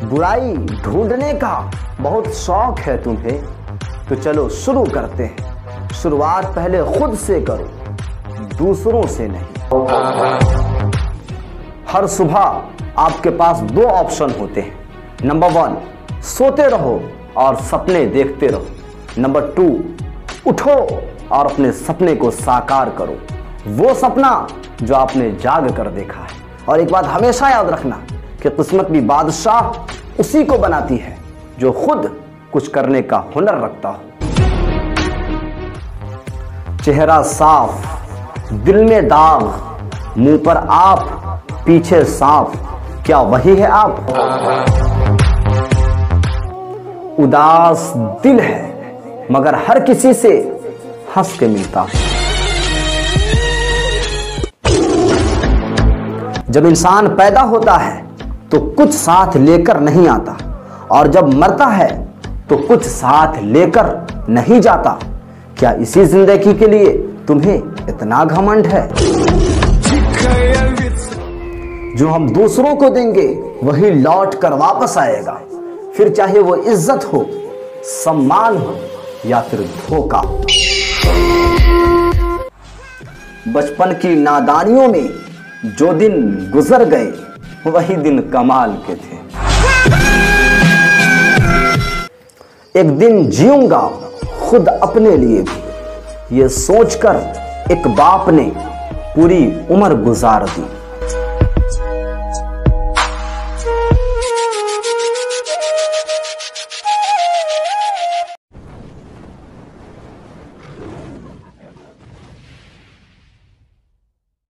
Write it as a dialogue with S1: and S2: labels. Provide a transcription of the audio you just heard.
S1: बुराई ढूंढने का बहुत शौक है तुम्हें, तो चलो शुरू करते हैं। शुरुआत पहले खुद से करो, दूसरों से नहीं। हर सुबह आपके पास दो ऑप्शन होते हैं। नंबर 1, सोते रहो और सपने देखते रहो। नंबर 2, उठो और अपने सपने को साकार करो, वो सपना जो आपने जाग कर देखा है। और एक बात हमेशा याद रखना कि किस्मत भी बादशाह उसी को बनाती है जो खुद कुछ करने का हुनर रखता हो। चेहरा साफ, दिल में दाग, मुंह पर आप, पीछे सांप, क्या वही है आप? उदास दिल है मगर हर किसी से हंस के मिलता है। जब इंसान पैदा होता है तो कुछ साथ लेकर नहीं आता, और जब मरता है तो कुछ साथ लेकर नहीं जाता। क्या इसी जिंदगी के लिए तुम्हें इतना घमंड है? जो हम दूसरों को देंगे वही लौट कर वापस आएगा, फिर चाहे वो इज्जत हो, सम्मान हो या फिर धोखा। बचपन की नादानियों में जो दिन गुजर गए वही दिन कमाल के थे। एक दिन जीऊंगा खुद अपने लिए भी, ये सोचकर एक बाप ने पूरी उम्र गुजार दी।